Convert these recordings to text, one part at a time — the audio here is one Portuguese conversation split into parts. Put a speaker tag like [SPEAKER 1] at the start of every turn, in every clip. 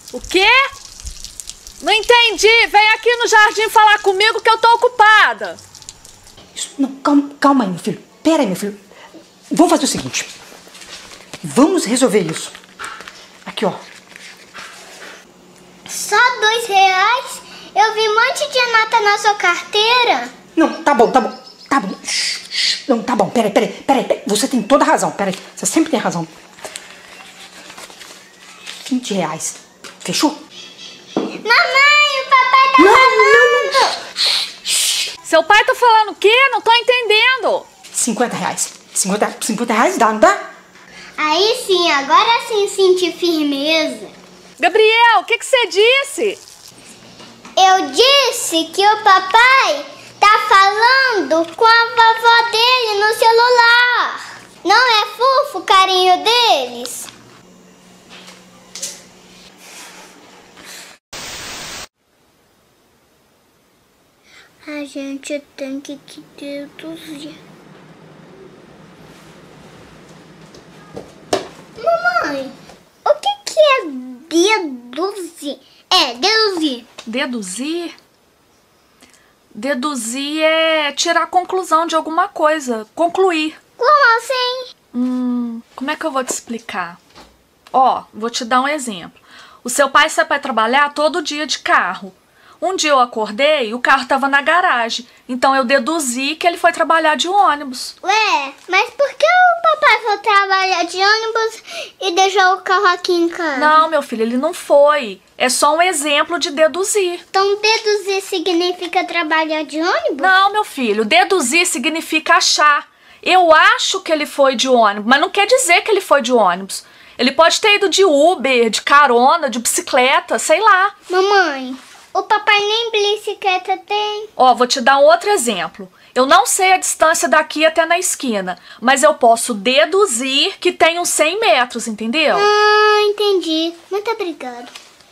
[SPEAKER 1] O quê? Não entendi. Vem aqui no jardim falar comigo que eu tô ocupada.
[SPEAKER 2] Não, calma aí, meu filho. Pera aí, meu filho. Vamos fazer o seguinte. Vamos resolver isso. Aqui, ó.
[SPEAKER 3] Só R$2? Eu vi um monte de nota na sua carteira.
[SPEAKER 2] Não, tá bom. Não, tá bom, peraí. Você tem toda a razão, peraí. Você sempre tem razão. R$20. Fechou?
[SPEAKER 3] Mamãe, o papai tá falando.
[SPEAKER 1] Seu pai tá falando o quê? Não tô entendendo.
[SPEAKER 2] R$50. R$50 dá, não dá?
[SPEAKER 3] Aí sim, agora sim senti firmeza.
[SPEAKER 1] Gabriel, o que você disse?
[SPEAKER 3] Eu disse que o papai tá falando com a vovó dele no celular. Não é fofo o carinho deles? A gente tem que deduzir. Mamãe, o que é deduzir? Deduzir.
[SPEAKER 1] Deduzir? Deduzir é tirar a conclusão de alguma coisa. Concluir.
[SPEAKER 3] Como assim?
[SPEAKER 1] Como é que eu vou te explicar? Ó, vou te dar um exemplo. O seu pai sai para trabalhar todo dia de carro. Um dia eu acordei e o carro estava na garagem. Então eu deduzi que ele foi trabalhar de ônibus.
[SPEAKER 3] Ué, mas por que o papai foi trabalhar de ônibus e deixou o carro aqui em casa?
[SPEAKER 1] Não, meu filho, ele não foi. É só um exemplo de deduzir.
[SPEAKER 3] Então deduzir significa trabalhar de ônibus?
[SPEAKER 1] Não, meu filho, deduzir significa achar. Eu acho que ele foi de ônibus, mas não quer dizer que ele foi de ônibus. Ele pode ter ido de Uber, de carona, de bicicleta, sei lá.
[SPEAKER 3] Mamãe, o papai nem bicicleta tem.
[SPEAKER 1] Ó, vou te dar um outro exemplo. Eu não sei a distância daqui até na esquina, mas eu posso deduzir que tem uns 100 metros, entendeu?
[SPEAKER 3] Ah, entendi. Muito obrigada.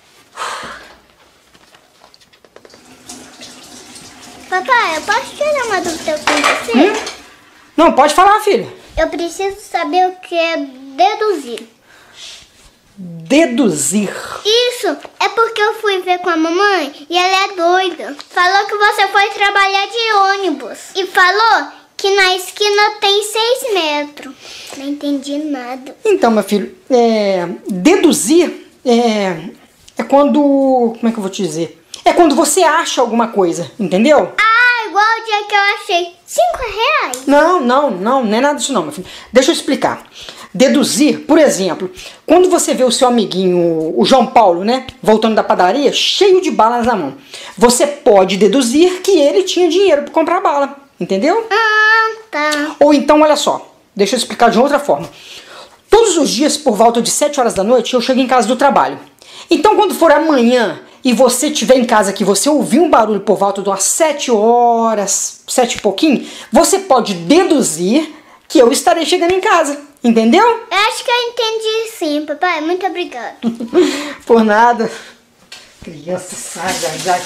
[SPEAKER 3] Papai, eu posso tirar uma dúvida com você?
[SPEAKER 2] Não, pode falar, filha.
[SPEAKER 3] Eu preciso saber o que é deduzir.
[SPEAKER 2] Deduzir.
[SPEAKER 3] Isso, é porque eu fui ver com a mamãe e ela é doida. Falou que você foi trabalhar de ônibus. E falou que na esquina tem 6 metros. Não entendi nada.
[SPEAKER 2] Então, meu filho, deduzir é quando... Como é que eu vou te dizer? É quando você acha alguma coisa, entendeu?
[SPEAKER 3] Ah, igual o dia que eu achei R$5.
[SPEAKER 2] Não é nada disso não, meu filho. Deixa eu explicar. Deduzir, por exemplo, quando você vê o seu amiguinho, o João Paulo, né, voltando da padaria, cheio de balas na mão, você pode deduzir que ele tinha dinheiro para comprar bala, entendeu?
[SPEAKER 3] Ah, tá.
[SPEAKER 2] Ou então, olha só, deixa eu explicar de outra forma. Todos os dias, por volta de 7 horas da noite, eu chego em casa do trabalho. Então, quando for amanhã e você estiver em casa que você ouvir um barulho por volta de umas 7 horas, 7 e pouquinho, você pode deduzir que eu estarei chegando em casa. Entendeu?
[SPEAKER 3] Eu acho que eu entendi sim, papai. Muito obrigada.
[SPEAKER 2] Por nada. Criança saga.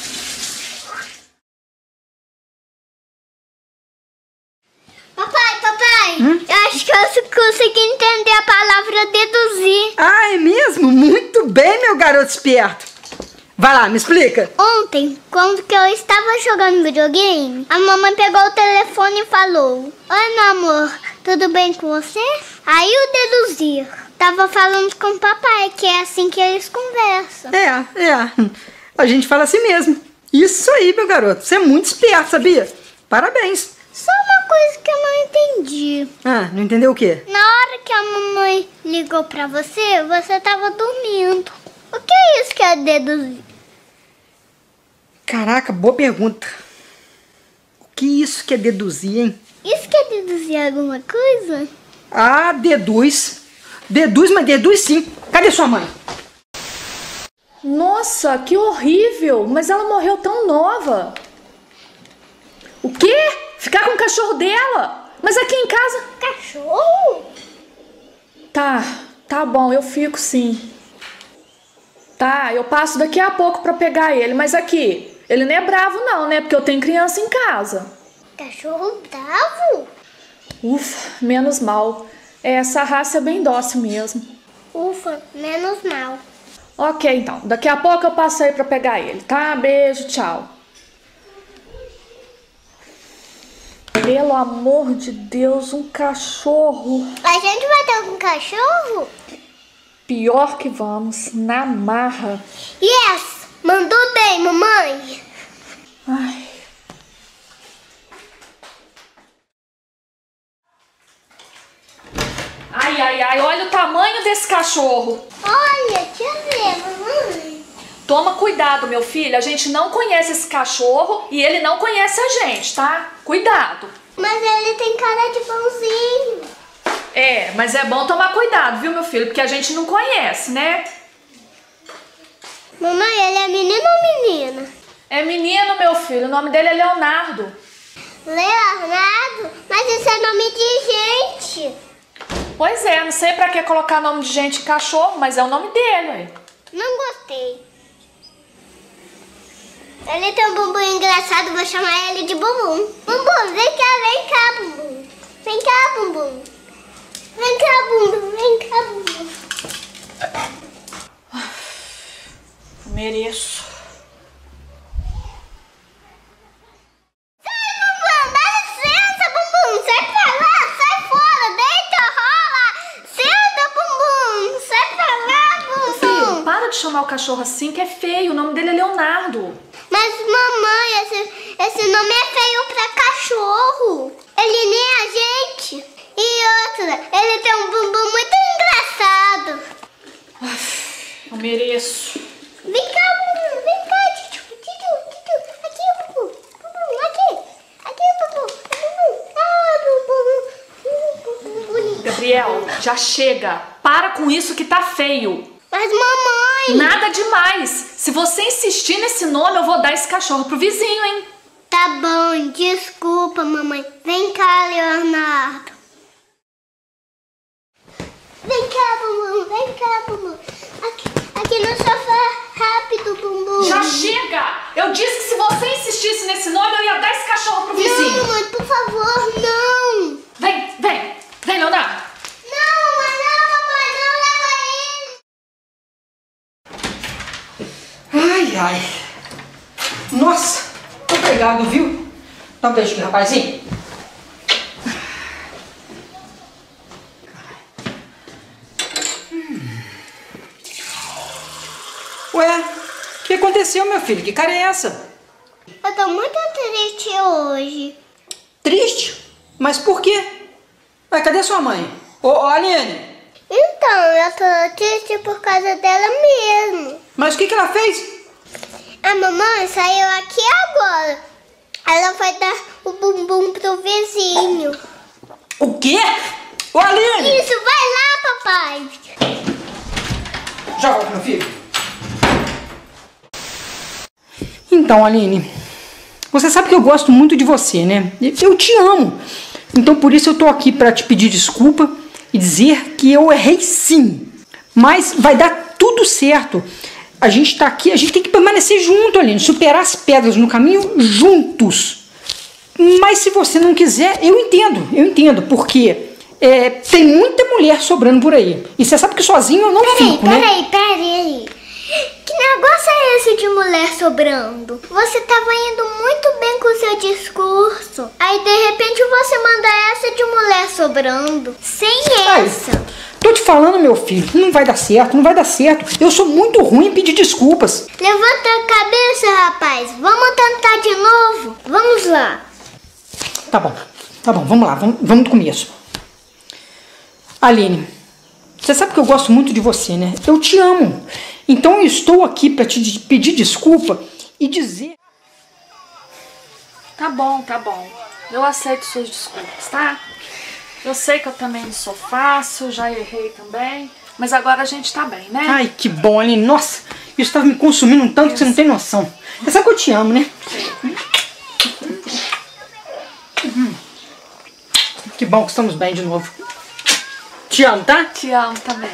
[SPEAKER 3] Papai. Eu acho que eu consegui entender a palavra deduzir.
[SPEAKER 2] Ah, é mesmo? Muito bem, meu garoto esperto. Vai lá, me explica.
[SPEAKER 3] Ontem, quando que eu estava jogando videogame, a mamãe pegou o telefone e falou: Oi, meu amor, tudo bem com você? Aí eu deduzi. Tava falando com o papai, que é assim que eles conversam.
[SPEAKER 2] A gente fala assim mesmo. Isso aí, meu garoto. Você é muito esperto, sabia? Parabéns.
[SPEAKER 3] Só uma coisa que eu não entendi.
[SPEAKER 2] Ah, não entendeu o quê?
[SPEAKER 3] Na hora que a mamãe ligou pra você, você tava dormindo. O que é isso que é deduzir?
[SPEAKER 2] Caraca, boa pergunta. O que isso que é deduzir, hein?
[SPEAKER 3] Isso quer deduzir alguma coisa?
[SPEAKER 2] Ah, deduz. Deduz, mas deduz sim. Cadê sua mãe?
[SPEAKER 1] Nossa, que horrível! Mas ela morreu tão nova. O quê? Ficar com o cachorro dela? Mas aqui em casa...
[SPEAKER 3] Cachorro?
[SPEAKER 1] Tá bom, eu fico sim. Tá, eu passo daqui a pouco pra pegar ele, mas aqui, ele não é bravo não, né? Porque eu tenho criança em casa.
[SPEAKER 3] Cachorro bravo?
[SPEAKER 1] Ufa, menos mal. Essa raça é bem dócil mesmo.
[SPEAKER 3] Ufa, menos mal.
[SPEAKER 1] Ok, então. Daqui a pouco eu passo aí pra pegar ele, tá? Beijo, tchau. Pelo amor de Deus, um cachorro.
[SPEAKER 3] A gente vai ter um cachorro?
[SPEAKER 1] Pior que vamos, na marra.
[SPEAKER 3] Yes! Mandou bem, mamãe.
[SPEAKER 1] Ai. Ai, olha o tamanho desse cachorro.
[SPEAKER 3] Olha, deixa eu ver, mamãe.
[SPEAKER 1] Toma cuidado, meu filho. A gente não conhece esse cachorro e ele não conhece a gente, tá? Cuidado.
[SPEAKER 3] Mas ele tem cara de bonzinho.
[SPEAKER 1] É, mas é bom tomar cuidado, viu, meu filho? Porque a gente não conhece, né?
[SPEAKER 3] Mamãe, ele é menino ou menina?
[SPEAKER 1] É menino, meu filho. O nome dele é Leonardo.
[SPEAKER 3] Leonardo? Mas isso é nome de gente.
[SPEAKER 1] Pois é, não sei pra que colocar nome de gente em cachorro, mas é o nome dele, ué.
[SPEAKER 3] Não gostei. Ele tem um bumbum engraçado, vou chamar ele de Bumbum. Bumbum, vem cá, Bumbum. Vem cá, Bumbum. Vem cá, Bumbum, vem cá, Bumbum.
[SPEAKER 1] Mereço.
[SPEAKER 3] Sai, Bumbum, dá licença, Bumbum. Sai pra lá, sai fora, deita, rola. Senta, Bumbum, sai pra lá, Bumbum.
[SPEAKER 1] Filho, para de chamar o cachorro assim, que é feio. O nome dele é Leonardo.
[SPEAKER 3] Mas, mamãe, esse nome é feio pra cachorro. Ele nem é a gente. E outra, ele tem um bumbum muito engraçado.
[SPEAKER 1] Eu mereço.
[SPEAKER 3] Vem cá, bumbum, vem cá, Tito. Aqui, bumbum. Bumbum, aqui, bumbum. Bumbum.
[SPEAKER 1] Gabriel, já chega. Para com isso que tá feio.
[SPEAKER 3] Mas, mamãe...
[SPEAKER 1] Nada demais. Se você insistir nesse nome, eu vou dar esse cachorro pro vizinho, hein?
[SPEAKER 3] Tá bom, desculpa, mamãe. Vem cá, Leonardo. Vem cá, Bumbum. Aqui no sofá, rápido, Bumbum.
[SPEAKER 1] Já chega! Eu disse que se você insistisse nesse nome, eu ia dar esse cachorro pro vizinho.
[SPEAKER 3] Não, mamãe, por favor, não.
[SPEAKER 1] Vem, Leonardo.
[SPEAKER 3] Não, mamãe, não leva ele.
[SPEAKER 2] Ai. Nossa, obrigado, viu? Dá um beijo aqui, rapazinho. Ué, o que aconteceu, meu filho? Que cara é essa?
[SPEAKER 3] Eu tô muito triste hoje.
[SPEAKER 2] Triste? Mas por quê? Ué, cadê sua mãe? Ô, Aline.
[SPEAKER 3] Então, eu tô triste por causa dela mesmo.
[SPEAKER 2] Mas o que ela fez?
[SPEAKER 3] A mamãe saiu aqui agora. Ela foi dar o bumbum pro vizinho.
[SPEAKER 2] O quê? Ô, Aline!
[SPEAKER 3] Isso, vai lá, papai.
[SPEAKER 2] Já volto, meu filho. Então, Aline, você sabe que eu gosto muito de você, né? Eu te amo. Então, por isso eu tô aqui pra te pedir desculpa e dizer que eu errei sim. Mas vai dar tudo certo. A gente tá aqui, a gente tem que permanecer junto, Aline. Superar as pedras no caminho juntos. Mas se você não quiser, eu entendo, porque tem muita mulher sobrando por aí. E você sabe que sozinho eu não fico, né?
[SPEAKER 3] Peraí. Que negócio é esse de mulher sobrando? Você tava indo muito bem com o seu discurso. Aí de repente você manda essa de mulher sobrando. Sem essa.
[SPEAKER 2] Tô te falando, meu filho, não vai dar certo. Eu sou muito ruim em pedir desculpas.
[SPEAKER 3] Levanta a cabeça, rapaz. Vamos tentar de novo? Vamos lá.
[SPEAKER 2] Tá bom, vamos lá, vamos do começo. Aline, você sabe que eu gosto muito de você, né? Eu te amo. Então eu estou aqui para te pedir desculpa e dizer...
[SPEAKER 1] Tá bom. Eu aceito suas desculpas, tá? Eu sei que eu também não sou fácil, já errei também. Mas agora a gente tá bem, né?
[SPEAKER 2] Ai, que bom, Aline. Nossa, isso tá me consumindo um tanto que você não tem noção. Você sabe que eu te amo, né? Que bom que estamos bem de novo. Te amo, tá?
[SPEAKER 1] Te amo também.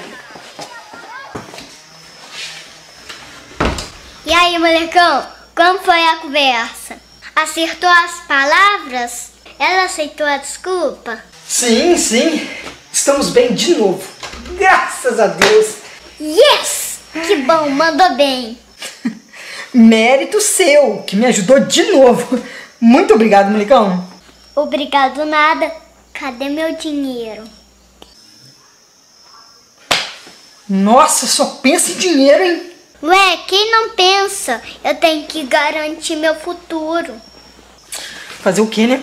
[SPEAKER 3] E aí, molecão? Como foi a conversa? Acertou as palavras? Ela aceitou a desculpa?
[SPEAKER 2] Sim. Estamos bem de novo. Graças a Deus.
[SPEAKER 3] Yes! Que bom, mandou bem.
[SPEAKER 2] Mérito seu, que me ajudou de novo. Muito obrigado, molecão.
[SPEAKER 3] Obrigado nada. Cadê meu dinheiro?
[SPEAKER 2] Nossa, só pensa em dinheiro, hein?
[SPEAKER 3] Ué, quem não pensa? Eu tenho que garantir meu futuro.
[SPEAKER 2] Fazer o quê, né?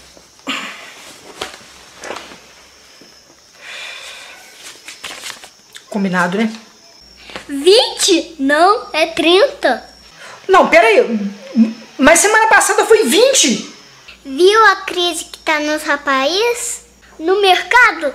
[SPEAKER 2] Combinado, né?
[SPEAKER 3] 20? Não, é 30.
[SPEAKER 2] Não, pera aí. Mas semana passada foi 20.
[SPEAKER 3] Viu a crise que tá nos rapazes? No mercado,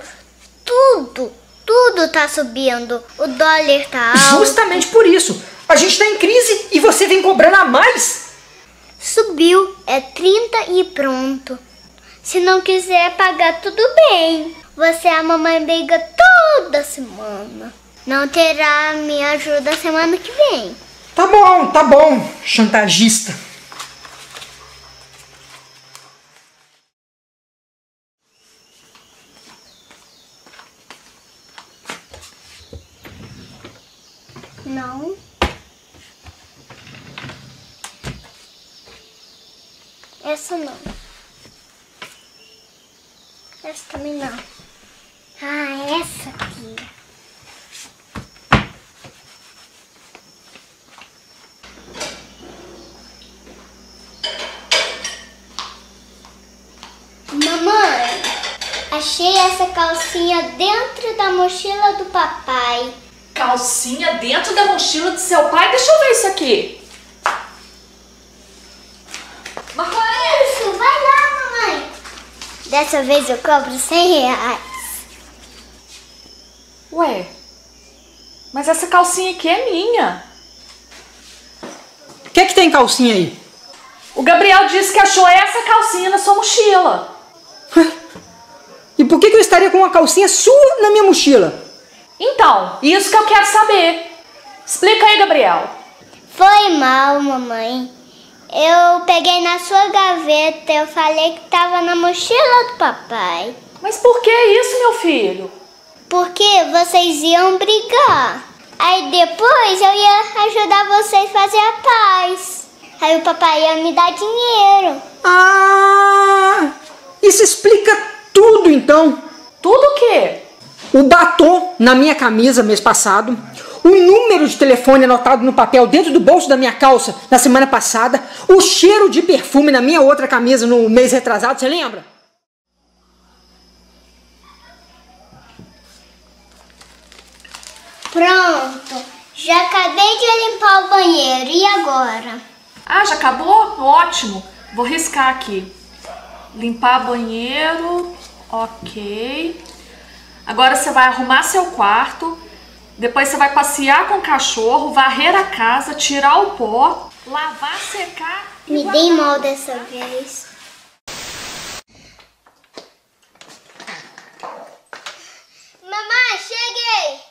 [SPEAKER 3] tudo tá subindo. O dólar tá alto.
[SPEAKER 2] Justamente por isso. A gente tá em crise e você vem cobrando a mais?
[SPEAKER 3] Subiu, é 30 e pronto. Se não quiser pagar, tudo bem. Você e a mamãe briga toda semana. Não terá minha ajuda semana que vem.
[SPEAKER 2] Tá bom, chantagista.
[SPEAKER 3] Não. Essa não. Essa também não. Ah, essa aqui. Mamãe, achei essa calcinha dentro da mochila do papai.
[SPEAKER 1] Calcinha dentro da mochila do seu pai? Deixa eu ver isso aqui.
[SPEAKER 3] Isso, vai lá, mamãe. Dessa vez eu cobro 100 reais.
[SPEAKER 1] Ué, mas essa calcinha aqui é minha.
[SPEAKER 2] O que é que tem calcinha aí?
[SPEAKER 1] O Gabriel disse que achou essa calcinha na sua mochila.
[SPEAKER 2] E por que eu estaria com uma calcinha sua na minha mochila?
[SPEAKER 1] Então, isso que eu quero saber. Explica aí, Gabriel.
[SPEAKER 3] Foi mal, mamãe. Eu peguei na sua gaveta, eu falei que tava na mochila do papai.
[SPEAKER 1] Mas por que isso, meu filho?
[SPEAKER 3] Porque vocês iam brigar. Aí depois eu ia ajudar vocês a fazer a paz. Aí o papai ia me dar dinheiro.
[SPEAKER 2] Ah, isso explica tudo então.
[SPEAKER 1] Tudo o quê?
[SPEAKER 2] O batom na minha camisa mês passado, o número de telefone anotado no papel dentro do bolso da minha calça na semana passada, o cheiro de perfume na minha outra camisa no mês retrasado, você lembra?
[SPEAKER 3] Pronto, já acabei de limpar o banheiro, e agora?
[SPEAKER 1] Ah, já acabou? Ótimo. Vou riscar aqui. Limpar banheiro. Ok. Agora você vai arrumar seu quarto. Depois você vai passear com o cachorro, varrer a casa, tirar o pó, lavar, secar e
[SPEAKER 3] Me
[SPEAKER 1] guardar.
[SPEAKER 3] dei mal dessa vez. Mamãe, cheguei!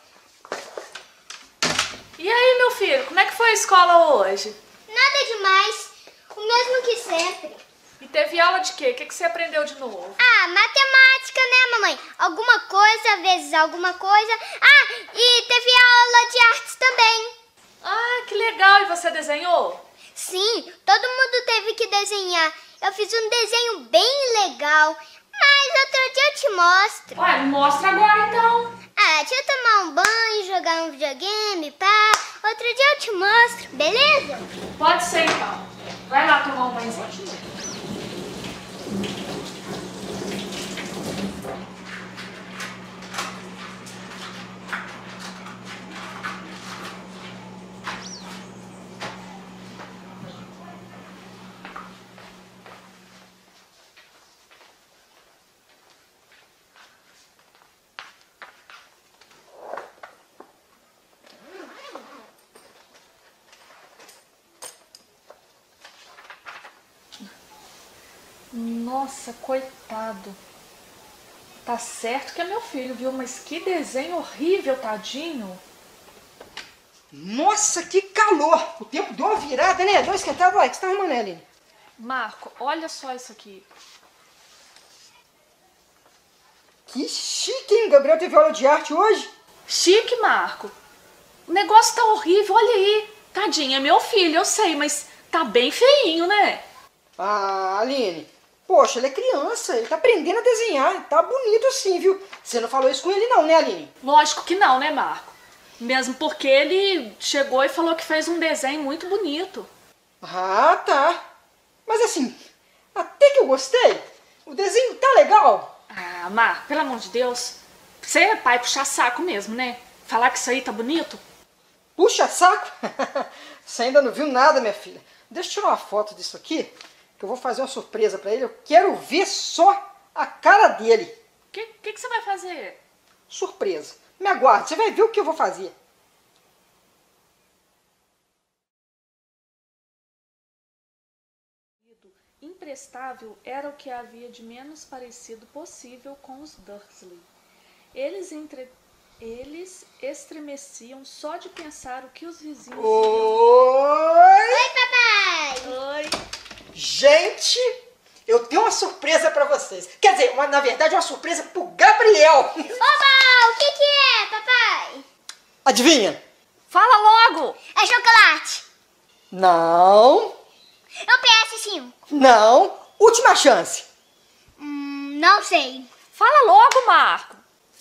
[SPEAKER 1] E aí, meu filho, como é que foi a escola hoje?
[SPEAKER 3] Nada demais, o mesmo que sempre.
[SPEAKER 1] E teve aula de quê? O que você aprendeu de novo?
[SPEAKER 3] Ah, matemática, né, mamãe? Alguma coisa, vezes alguma coisa. Ah, e teve aula de artes também.
[SPEAKER 1] Ah, que legal! E você desenhou?
[SPEAKER 3] Sim, todo mundo teve que desenhar. Eu fiz um desenho bem legal, mas outro dia eu te mostro.
[SPEAKER 1] Ué, mostra agora então.
[SPEAKER 3] Ah, deixa eu tomar um banho, jogar um videogame, pá. Outro dia eu te mostro, beleza?
[SPEAKER 1] Pode ser então. Vai lá tomar um banhozinho. Nossa, coitado. Tá certo que é meu filho, viu? Mas que desenho horrível, tadinho.
[SPEAKER 2] Nossa, que calor! O tempo deu uma virada, né? Deu uma esquentada. Ué, o que você tá arrumando, Eline?
[SPEAKER 1] Marco, olha só isso aqui.
[SPEAKER 2] Que chique, hein? O Gabriel teve aula de arte hoje?
[SPEAKER 1] Chique, Marco. O negócio tá horrível, olha aí. Tadinho, é meu filho, eu sei, mas tá bem feinho, né?
[SPEAKER 2] Ah, Aline, poxa, ele é criança, ele tá aprendendo a desenhar, tá bonito assim, viu? Você não falou isso com ele não, né, Aline?
[SPEAKER 1] Lógico que não, né, Marco? Mesmo porque ele chegou e falou que fez um desenho muito bonito.
[SPEAKER 2] Ah, tá. Mas assim, até que eu gostei. O desenho tá legal.
[SPEAKER 1] Ah, Marco, pelo amor de Deus. Você é pai puxar saco mesmo, né? Falar que isso aí tá bonito?
[SPEAKER 2] Puxa saco? Você ainda não viu nada, minha filha. Deixa eu tirar uma foto disso aqui, que eu vou fazer uma surpresa pra ele. Eu quero ver só a cara dele.
[SPEAKER 1] O que você vai fazer?
[SPEAKER 2] Surpresa. Me aguarde, você vai ver o que eu vou fazer.
[SPEAKER 1] Imprestável era o que havia de menos parecido possível com os Dursley. Eles estremeciam só de pensar o que os vizinhos...
[SPEAKER 3] Oi, papai!
[SPEAKER 1] Oi!
[SPEAKER 2] Gente, eu tenho uma surpresa pra vocês. Quer dizer, na verdade, uma surpresa pro Gabriel.
[SPEAKER 3] Oba, o que é, papai?
[SPEAKER 2] Adivinha?
[SPEAKER 1] Fala logo!
[SPEAKER 3] É chocolate.
[SPEAKER 2] Não.
[SPEAKER 3] É um PS5.
[SPEAKER 2] Não. Última chance.
[SPEAKER 3] Não sei.
[SPEAKER 1] Fala logo, Marco!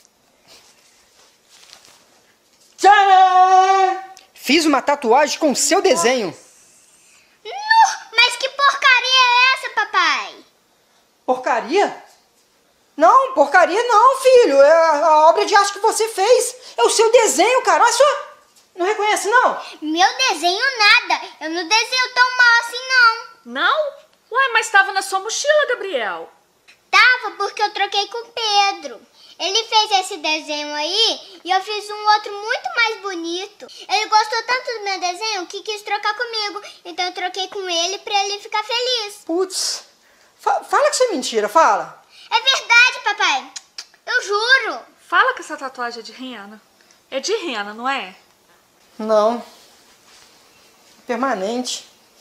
[SPEAKER 2] Tcharam! Fiz uma tatuagem com o seu desenho.
[SPEAKER 3] Mas que porcaria é essa, papai?
[SPEAKER 2] Porcaria? Não, porcaria não, filho. É a obra de arte que você fez. É o seu desenho, cara. Olha só. Não reconhece, não?
[SPEAKER 3] Meu desenho nada. Eu não desenho tão mal assim, não.
[SPEAKER 1] Não? Ué, mas estava na sua mochila, Gabriel.
[SPEAKER 3] Tava porque eu troquei com o Pedro. Ele fez esse desenho aí e eu fiz um outro muito mais bonito. Ele gostou tanto do meu desenho que quis trocar comigo. Então eu troquei com ele pra ele ficar feliz.
[SPEAKER 2] Putz. Fala que isso é mentira, fala.
[SPEAKER 3] É verdade, papai. Eu juro.
[SPEAKER 1] Fala que essa tatuagem é de rena. É de rena, não é?
[SPEAKER 2] Não. Permanente.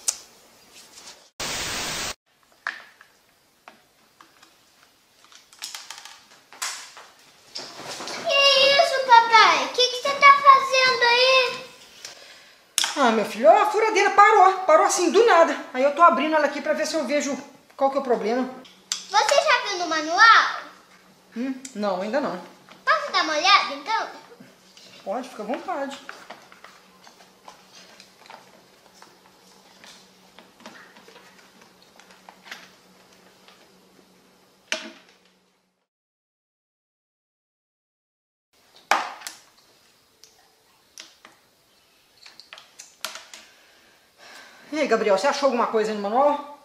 [SPEAKER 2] Ah, meu filho, a furadeira parou assim, do nada. Aí eu tô abrindo ela aqui pra ver se eu vejo qual que é o problema.
[SPEAKER 3] Você já viu no manual?
[SPEAKER 2] Não, ainda não.
[SPEAKER 3] Posso dar uma olhada, então?
[SPEAKER 2] Pode, fica à vontade. E aí, Gabriel, você achou alguma coisa aí no manual?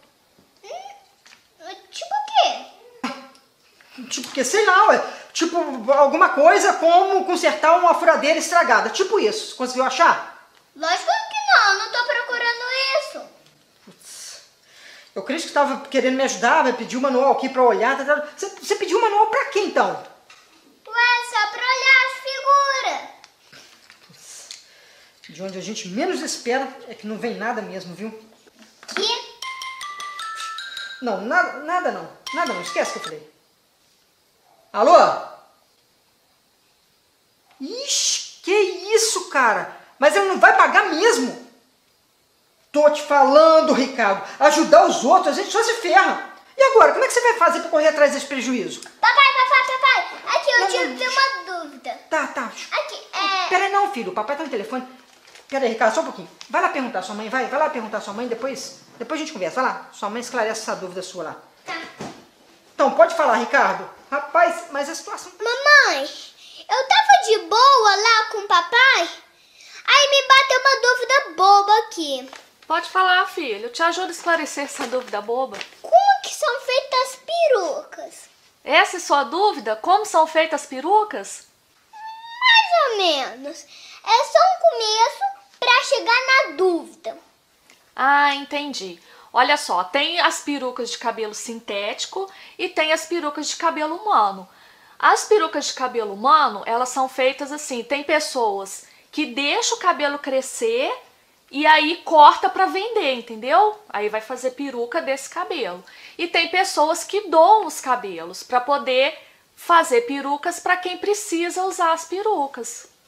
[SPEAKER 3] Tipo o quê?
[SPEAKER 2] Tipo, que sei lá, ué. Tipo, alguma coisa como consertar uma furadeira estragada. Tipo isso. Conseguiu achar?
[SPEAKER 3] Lógico que não tô procurando isso.
[SPEAKER 2] Putz. Eu creio que você tava querendo me ajudar, vai pedir o manual aqui pra olhar. Você pediu o manual pra quê, então?
[SPEAKER 3] Ué, só pra olhar as figuras.
[SPEAKER 2] De onde a gente menos espera é que não vem nada mesmo, viu?
[SPEAKER 3] Que?
[SPEAKER 2] Não, nada não. Nada não, esquece o que eu falei. Alô? Ixi, que isso, cara? Mas ele não vai pagar mesmo. Tô te falando, Ricardo. Ajudar os outros, a gente só se ferra. E agora, como é que você vai fazer pra correr atrás desse prejuízo?
[SPEAKER 3] Papai. Aqui, eu tive uma dúvida.
[SPEAKER 2] Tá.
[SPEAKER 3] Aqui,
[SPEAKER 2] Pera aí não, filho. O papai tá no telefone. Pera aí, Ricardo, só um pouquinho. Vai lá perguntar à sua mãe, vai lá perguntar à sua mãe, depois a gente conversa. Vai lá, sua mãe esclarece essa dúvida sua lá.
[SPEAKER 3] Tá.
[SPEAKER 2] Então, pode falar, Ricardo. Rapaz, mas a situação...
[SPEAKER 3] Mamãe, eu tava de boa lá com o papai, aí me bateu uma dúvida boba aqui.
[SPEAKER 1] Pode falar, filho. Eu te ajudo a esclarecer essa dúvida boba.
[SPEAKER 3] Como que são feitas as perucas?
[SPEAKER 1] Essa é sua dúvida? Como são feitas as perucas?
[SPEAKER 3] Mais ou menos. É só um começo pra chegar na dúvida.
[SPEAKER 1] Ah, entendi. Olha só, tem as perucas de cabelo sintético e tem as perucas de cabelo humano. As perucas de cabelo humano, elas são feitas assim, tem pessoas que deixam o cabelo crescer e aí corta para vender, entendeu? Aí vai fazer peruca desse cabelo. E tem pessoas que doam os cabelos para poder fazer perucas para quem precisa usar as perucas.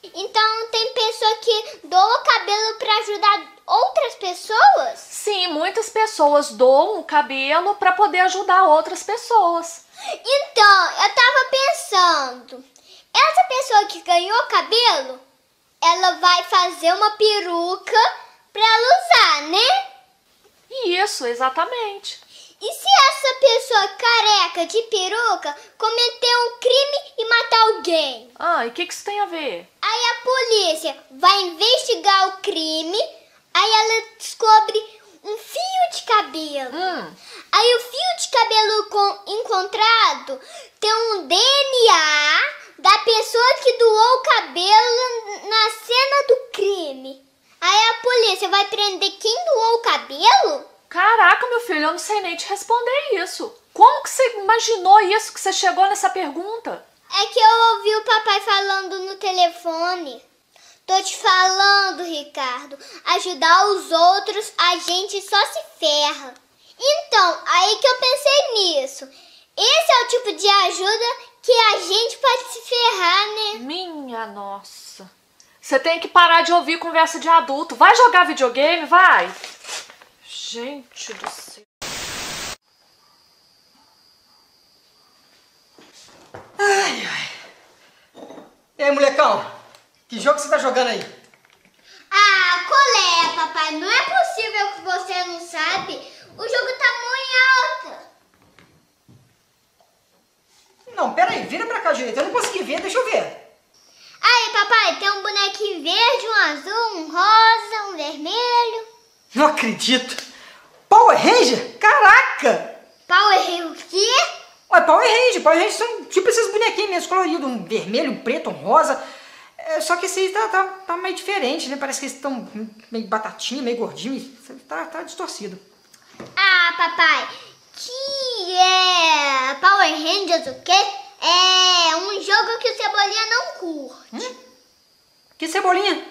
[SPEAKER 3] Então tem pessoa que doa cabelo pra ajudar outras pessoas?
[SPEAKER 1] Sim, muitas pessoas doam o cabelo para poder ajudar outras pessoas.
[SPEAKER 3] Então, eu tava pensando, essa pessoa que ganhou cabelo, ela vai fazer uma peruca pra ela usar, né?
[SPEAKER 1] Isso, exatamente.
[SPEAKER 3] E se essa pessoa careca de peruca cometer um crime e matar alguém?
[SPEAKER 1] Ah, e o que isso tem a ver?
[SPEAKER 3] Aí a polícia vai investigar o crime, aí ela descobre um fio de cabelo. Aí o fio de cabelo encontrado tem um DNA da pessoa que doou o cabelo na cena do crime. Aí a polícia vai prender quem doou o cabelo?
[SPEAKER 1] Caraca, meu filho, eu não sei nem te responder isso. Como que você imaginou isso, que você chegou nessa pergunta?
[SPEAKER 3] É que eu ouvi o papai falando no telefone. Tô te falando, Ricardo. Ajudar os outros, a gente só se ferra. Então, aí que eu pensei nisso. Esse é o tipo de ajuda que a gente pode se ferrar, né?
[SPEAKER 1] Minha nossa. Você tem que parar de ouvir conversa de adulto. Vai jogar videogame, vai. Gente do céu.
[SPEAKER 2] Ai, ai. E aí, molecão? Que jogo você tá jogando aí?
[SPEAKER 3] Ah, qual é, papai? Não é possível que você não sabe. O jogo tá muito alto.
[SPEAKER 2] Não, pera aí, vira pra cá direito. Eu não consegui ver, deixa eu ver.
[SPEAKER 3] Aí, papai, tem um bonequinho verde, um azul, um rosa, um vermelho.
[SPEAKER 2] Não acredito. Power Ranger? Caraca!
[SPEAKER 3] Power Ranger o quê?
[SPEAKER 2] Ué, Power Ranger são tipo esses bonequinhos mesmo coloridos. Um vermelho, um preto, um rosa. Só que esse aí tá meio diferente, né? Parece que eles estão meio batatinha, meio gordinho. Tá distorcido.
[SPEAKER 3] Ah, papai, que é Power Rangers o quê? É um jogo que o Cebolinha não curte.
[SPEAKER 2] Que Cebolinha?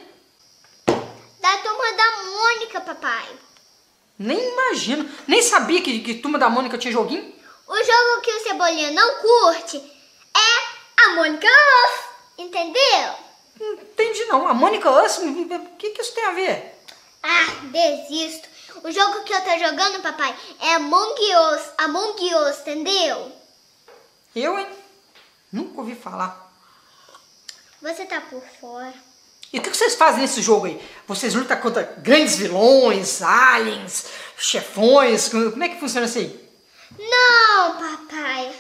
[SPEAKER 3] Da Turma da Mônica, papai.
[SPEAKER 2] Nem imagino. Nem sabia que Turma da Mônica tinha joguinho.
[SPEAKER 3] O jogo que o Cebolinha não curte é a Mônica Us, entendeu?
[SPEAKER 2] Não entendi não. A Mônica Us? O que isso tem a ver?
[SPEAKER 3] Ah, desisto. O jogo que eu tô jogando, papai, é Among Us, entendeu?
[SPEAKER 2] Eu, hein? Nunca ouvi falar.
[SPEAKER 3] Você tá por fora.
[SPEAKER 2] E o que vocês fazem nesse jogo aí? Vocês lutam contra grandes vilões, aliens, chefões? Como é que funciona isso aí?
[SPEAKER 3] Não, papai.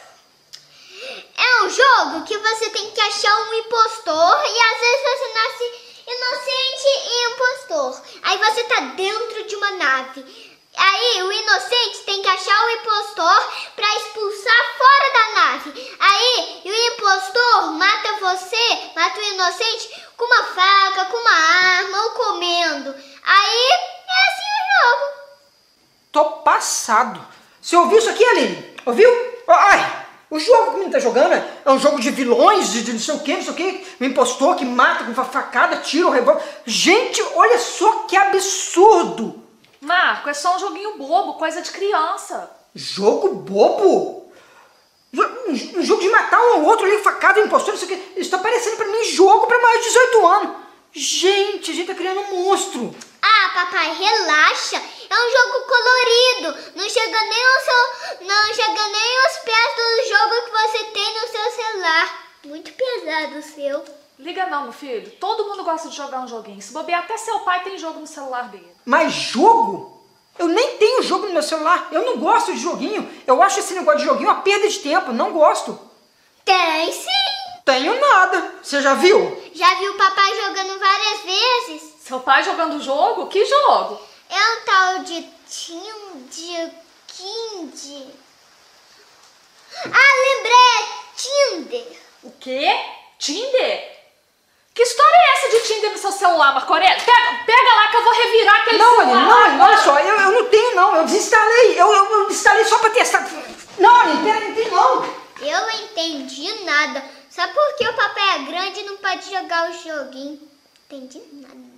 [SPEAKER 3] É um jogo que você tem que achar um impostor e às vezes você nasce inocente e impostor. Aí você tá dentro de uma nave. Aí o inocente tem que achar o impostor pra expulsar fora da nave. Aí o impostor mata você, mata o inocente com uma faca, com uma arma ou comendo. Aí é assim o jogo.
[SPEAKER 2] Tô passado. Você ouviu isso aqui, Aline? Ouviu? Ai, o jogo que o menino tá jogando é um jogo de vilões, de não sei o que, um impostor que mata com facada, tira o revólver. Gente, olha só que absurdo!
[SPEAKER 1] Marco, é só um joguinho bobo, coisa de criança.
[SPEAKER 2] Jogo bobo? Um jogo de matar um ou outro ali, facada, impostor, não sei o que. Isso tá parecendo pra mim jogo pra mais de 18 anos. Gente, a gente tá criando um monstro.
[SPEAKER 3] Ah, papai, relaxa. É um jogo colorido. Não chega nem aos pés do jogo que você tem no seu celular. Muito pesado o seu.
[SPEAKER 1] Liga não, meu filho. Todo mundo gosta de jogar um joguinho. Se bobear, até seu pai tem jogo no celular dele.
[SPEAKER 2] Mas jogo? Eu nem tenho jogo no meu celular. Eu não gosto de joguinho. Eu acho esse negócio de joguinho uma perda de tempo. Não gosto.
[SPEAKER 3] Tem sim.
[SPEAKER 2] Tenho nada. Você já viu?
[SPEAKER 3] Já viu o papai jogando várias vezes.
[SPEAKER 1] Seu pai jogando jogo? Que jogo?
[SPEAKER 3] É um tal de Kind. Ah, lembrei! Tinder.
[SPEAKER 1] O quê? Tinder? Que história é essa de Tinder no seu celular, Marco Aurélio? Pega lá que eu vou revirar aquele celular.
[SPEAKER 2] Não, Aline, olha só, eu não tenho não, eu desinstalei, eu instalei só pra testar. Não, Aline, pera, não tem não.
[SPEAKER 3] Eu não entendi nada. Só porque o papai é grande e não pode jogar o joguinho. Entendi nada.